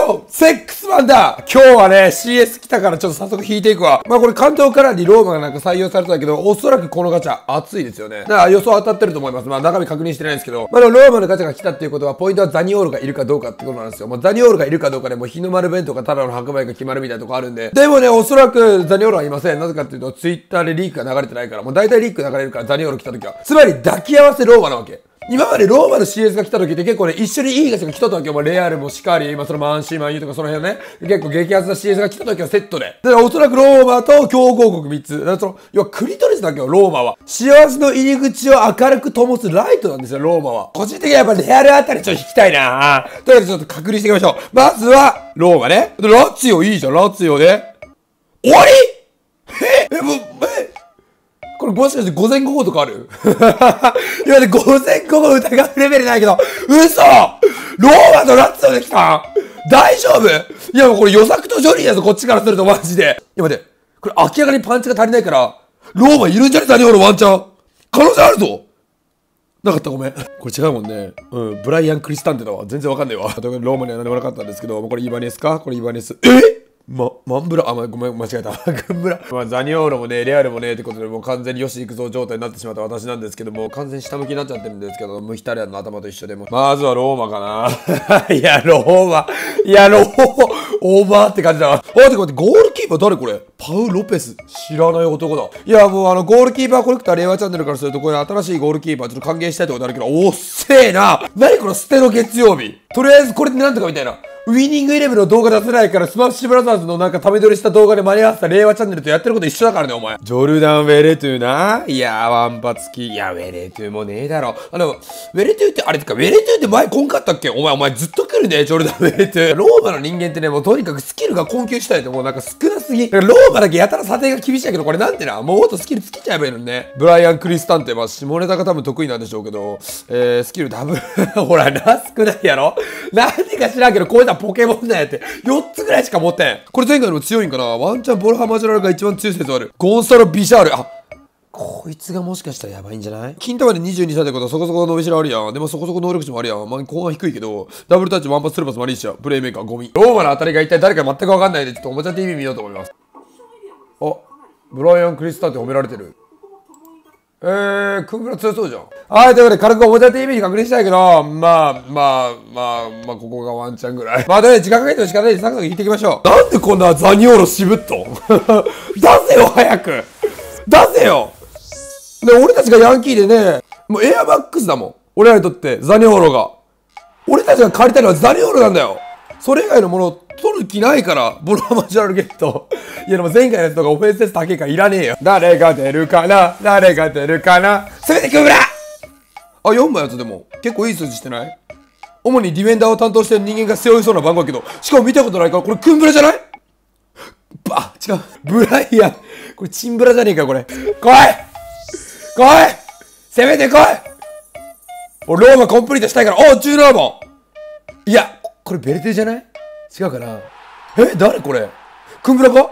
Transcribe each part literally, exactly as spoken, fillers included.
よセックスマンだ。今日はね、シーエス 来たからちょっと早速引いていくわ。まあこれ関東カラーにローマがなんか採用されたんだけど、おそらくこのガチャ熱いですよね。だから予想当たってると思います。まあ中身確認してないんですけど。まあでもローマのガチャが来たっていうことは、ポイントはザニオールがいるかどうかってことなんですよ。もうザニオールがいるかどうかでもう日の丸弁当かただの白米が決まるみたいなとこあるんで。でもね、おそらくザニオールはいません。なぜかっていうと、ツイッターでリークが流れてないから、もう大体リーク流れるからザニオール来た時は。つまり抱き合わせローマなわけ。今までローマの シーエス が来た時って結構ね、一緒にいいガチャが来た時はもうレアルもしかり、今そのマンシーマンユーとかその辺ね、結構激アツな シーエス が来た時はセットで。だからおそらくローマと強豪国みっつ。だからその、要はクリトリスだけよ、ローマは。幸せの入り口を明るく灯すライトなんですよ、ローマは。個人的にはやっぱレアルあたりちょっと引きたいなぁ。というわけでちょっと確認していきましょう。まずは、ローマね。ラツィオいいじゃん、ラツィオで。終わりええ、もう、えこれもしかして午前午後とかあるいや、ね、午前午後疑うレベルないけど、嘘ローマとラッツォできた大丈夫いや、もうこれ予作とジョリーやぞ、こっちからするとマジで。いや、待って。これ明らかにパンチが足りないから、ローマいるんじゃねザニオールワンチャン可能性あるぞなかった、ごめん。これ違うもんね。うん。ブライアン・クリスタンテだわ。全然わかんないわ。ということでローマには何でもなかったんですけど、これイバネスかこれイバネス。えま、マンブラ、あ、ま、ごめん、間違えた。グンブラ。まあ、ザニオールもね、レアルもね、ってことで、もう完全によし行くぞ状態になってしまった私なんですけども、完全に下向きになっちゃってるんですけど、ムヒタリアンの頭と一緒でも。まずはローマかな。いや、ローマ。いや、ローマ、オーバーって感じだわ。あ、てか待って、ゴールキーパー誰これパウ・ロペス。知らない男だ。いや、もうあの、ゴールキーパーコレクター令和チャンネルからすると、これ新しいゴールキーパーちょっと歓迎したいってことあるけど、おっせえな。何この捨ての月曜日。とりあえずこれってなんとかみたいな。ウィニングイレブンの動画出せないから、スマッシュブラザーズのなんかため撮りした動画で間に合わせた令和チャンネルとやってること一緒だからね、お前。ジョルダン・ウェレトゥな。いやー、ワンパツキ。いや、ウェレトゥもねえだろ。あの、ウェレトゥって、あれってか、ウェレトゥって前来んかったっけお前、お前ずっと来るね、ジョルダン・ウェレトゥ。ローマの人間ってね、もうとにかくスキルが困窮したいってもうなんか少なすぎ。だからローマだけやたら査定が厳しいけど、これなんてな、もうもっとスキルつけちゃえばいいのにね。ブライアン・クリスタンテ、まあ、下ネタが多分得意なんでしょうけど、えー、スキルダブル、ほら、な、少ないやろなんでか知らんけど、こういったポケモンなんやって。よっつぐらいしか持ってん。これ前回のも強いんかな。ワンチャンボルハマジュラルが一番強い説ある。ゴンサロ・ビシャール。あ、こいつがもしかしたらやばいんじゃない？金玉でにじゅうにさいってことはそこそこ伸びしろあるやん。でもそこそこ能力値もあるやん。まあ、後半低いけど、ダブルタッチ、ワンパス、スルーパス、マリーシア、プレイメーカー、ゴミ。ローマの当たりが一体誰か全くわかんないんで、ちょっとおもちゃ ティーブイ 見ようと思います。あ、ブライアン・クリスタンって褒められてる。えー、クングラ強そうじゃん。はい、ということで、軽くおもちゃ ティーブイ に確認したいけど、まあ、まあ、まあ、まあ、ここがワンチャンぐらい。まあ、とりあえず時間かけても仕方ないで、サクサク引いていきましょう。なんでこんなザニオーロ渋っと出せよ、早く出せよで、俺たちがヤンキーでね、もうエアバックスだもん。俺らにとって、ザニオーロが。俺たちが借りたいのはザニオーロなんだよ。それ以外のものを取る気ないから、ボルハマジュラルゲット。いやでも前回のやつとかオフェンス高いからいらねえよ。誰が出るかな誰が出るかなせめてクムラあ、よんばいやつでも。結構いい数字してない主にディフェンダーを担当してる人間が背負いそうな番号だけど、しかも見たことないから、これクンブラじゃないば、違う。ブライアン。これチンブラじゃねえか、これ。来い来いせめて来い俺ローマコンプリートしたいから、おう、じゅうななばんいや、これベルテじゃない違うかなえ、誰これクンブラか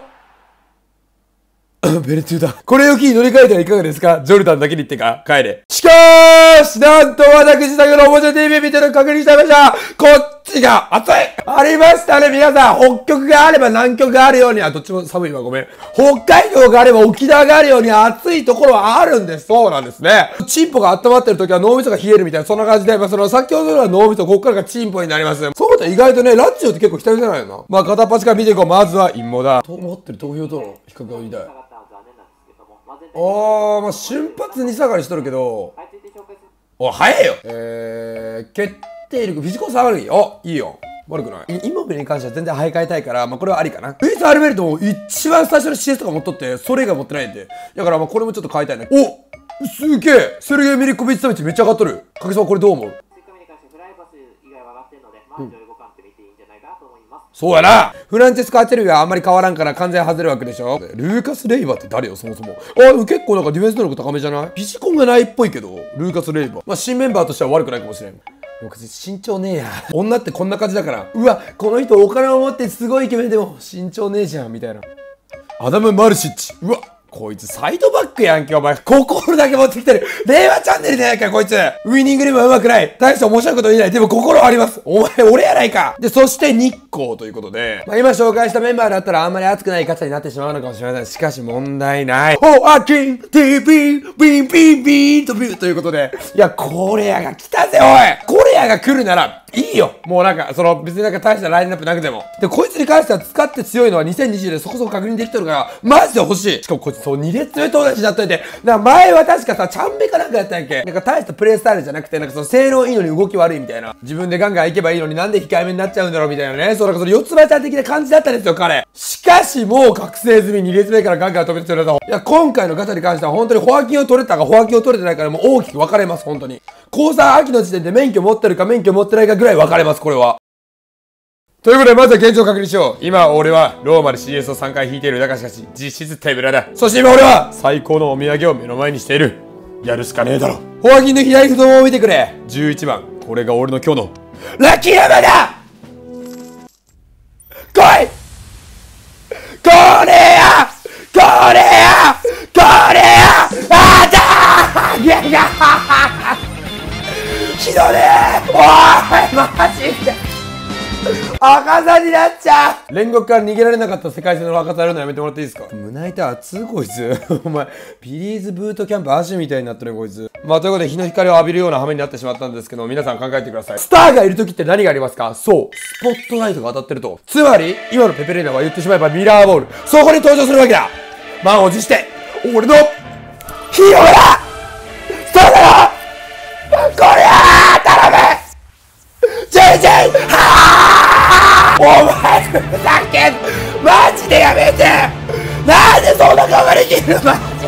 ベルトゥだ。これを機に乗り換えてはいかがですかジョルダンだけに言ってか帰れ。しかーしなんと私だけのおもちゃ ティーブイ 見てるの確認しちゃいましたこっちが熱いありましたね皆さん北極があれば南極があるようには、どっちも寒いわごめん。北海道があれば沖縄があるように暑いところはあるんです。そうなんですね。チンポが温まってる時は脳みそが冷えるみたいな、そんな感じで、まあ、その先ほどのは脳みそ、こっからがチンポになります。そうだ意外とね、ラッチオって結構期待じゃないよな。まあ片っ端から見ていこう。まずは陰謀だ。と思ってる投票との比較が言いたい。あー、まあ、瞬発に下がりしとるけど。お、早いよえー、決定力、フィジコ下がるいい。あ、いいよ。悪くない。イモビルに関しては全然買い替えたいから、まあ、これはありかな。ベースアルベルトも一番最初の シーエス とか持っとって、それ以外持ってないんで。だから、まあ、これもちょっと買いたいね。おすげえセルゲイ・ミリコビッチ・サビッチめっちゃ上がっとる。かけさんこれどう思うそうやなフランチェスコ・アチェルビはあんまり変わらんから完全外れるわけでしょルーカス・レイバーって誰よそもそも。あ、でも結構なんかディフェンス能力高めじゃないフィジコンがないっぽいけど、ルーカス・レイバー。まあ新メンバーとしては悪くないかもしれん。身長ねえや。女ってこんな感じだから。うわ、この人お金を持ってすごいイケメンでも身長ねえじゃん、みたいな。アダム・マルシッチ。うわ、 こいつサイドバックやんけ、お前。心だけ持ってきてる。令和チャンネルじゃないか、こいつ。ウイニングでも上手くない。大して面白いこと言えない。でも心はあります。お前、俺やないか。で、そして日光ということで、まあ、今紹介したメンバーだったらあんまり熱くないガチャになってしまうのかもしれません。しかし問題ない。ホアキン、ティービー、ビンビンビンとビンということで、いや、コレアが来たぜ、おい。コレアが来るなら、いいよ。もうなんか、その、別になんか大したラインナップなくても。で、こいつに関しては使って強いのはにせんにじゅうでそこそこ確認できてるから、マジで欲しい。しかもこいつそう、に列目友達になっといて。だから前は確かさ、チャンメかなんかやったんやっけ。なんか大したプレイスタイルじゃなくて、なんかその性能いいのに動き悪いみたいな。自分でガンガン行けばいいのになんで控えめになっちゃうんだろうみたいなね。そう、なんかその四つ葉ちゃん的な感じだったんですよ、彼。しかしもう覚醒済みに列目からガンガン飛び出てると。いや、今回のガチャに関しては本当にフォアキンを取れたかフォアキンを取れてないからもう大きく分かれます、本当に。高さん秋の時点で免許持ってるか免許持ってないかぐらい分かれます、これは。ということで、まずは現状確認しよう。今、俺は、ローマで シーエス をさんかい引いている。だがしかし、実質手ぶらだ。そして今俺は、最高のお土産を目の前にしている。やるしかねえだろ。フォアキンの左太ももを見てくれ。じゅういちばん。これが俺の今日の、ラッキーナンバーだ。来いこれやこれやこれやあーだーいやいやひどねーおーいマジで赤座になっちゃう。煉獄から逃げられなかった世界戦の赤座やるのやめてもらっていいですか。胸板熱いこいつお前ビリーズブートキャンプ足みたいになってるこいつ。まあということで日の光を浴びるような羽目になってしまったんですけど、皆さん考えてください。スターがいる時って何がありますか。そう、スポットライトが当たってると。つまり今のペペレーナは言ってしまえばミラーボール、そこに登場するわけだ。満を持して俺のヒーローだ。そうだろこりゃー頼むジェイジェイはーお前ふざけんマジでやめて。なんでそんな顔ができるマジで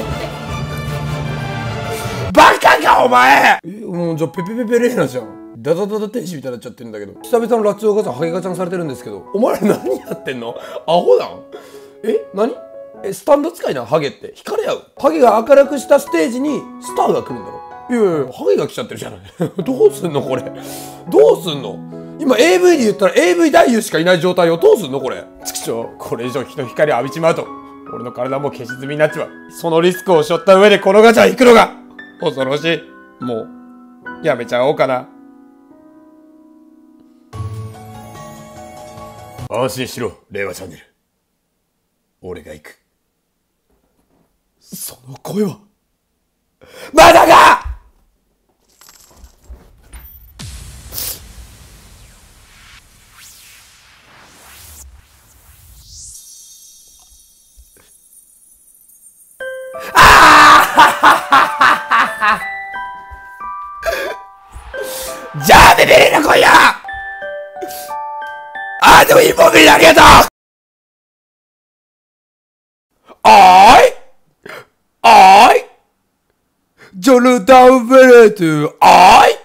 バカかお前。えもうじゃあペペペペレーナじゃん。ダダダダ天使みたいになっちゃってるんだけど、久々のラッチョウガチャハゲガチャンされてるんですけど、お前ら何やってんの。アホなん。え何えスタンド使いなハゲって惹かれ合う。ハゲが明るくしたステージにスターが来るんだろ。いやいやハゲが来ちゃってるじゃないどうすんのこれ。どうすんの今 エーブイ で言ったら エーブイ 男優しかいない状態をどうすんのこれ。ちくしょう、これ以上日の光を浴びちまうと俺の体も消し済みになっちまう。そのリスクを背負った上でこのガチャ引くのが恐ろしい。もうやめちゃおうかな。安心しろ令和チャンネル、俺が行く。その声はまだか。じゃあベベレーナ来いや。あーでもいいもん見りありがとう。おーいおーいジョルダン・ベレートおーい